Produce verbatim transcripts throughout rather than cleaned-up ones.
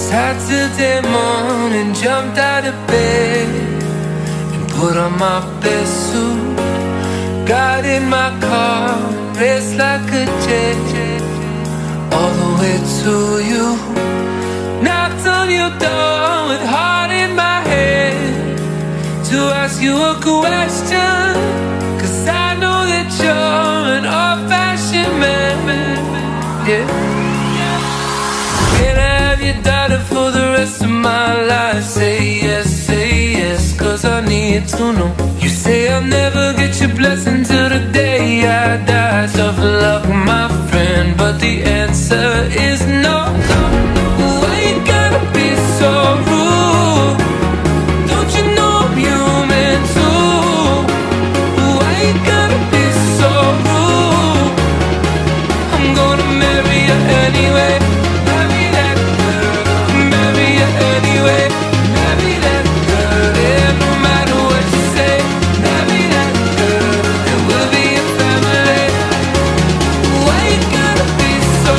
Saturday morning, jumped out of bed and put on my best suit. Got in my car, raced like a jet all the way to you. Knocked on your door with heart in my head to ask you a question, 'cause I know that you're an old-fashioned man. Yeah. Can I have your daughter for the rest of my life? Say yes, say yes, 'cause I need to know. You say I'll never get your blessing till the day I die. Tough luck, my friend, but the answer is no. Why you gotta be so rude? Don't you know I'm human too? Why you gotta be so rude? I'm gonna marry you anyway. Marry that girl, marry you anyway. Marry that girl, yeah, no matter what you say. Marry that girl, and we'll be a family. Why you gotta be so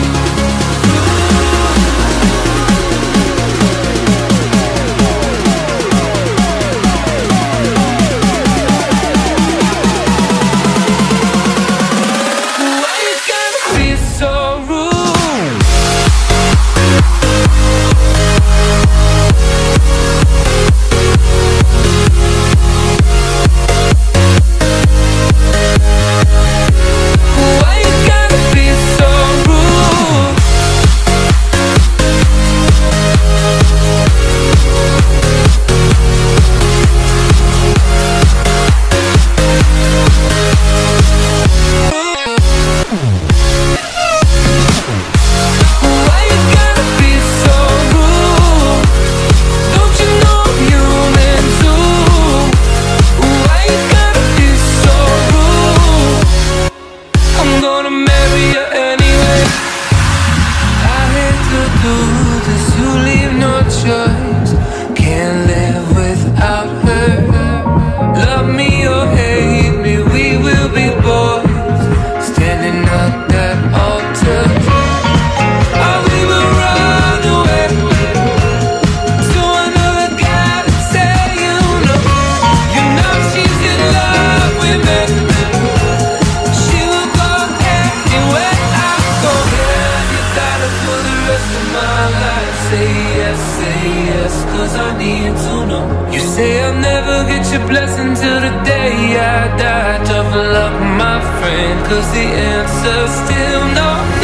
blessing till the day I die. Tough luck, my friend, 'cause the answer's still no.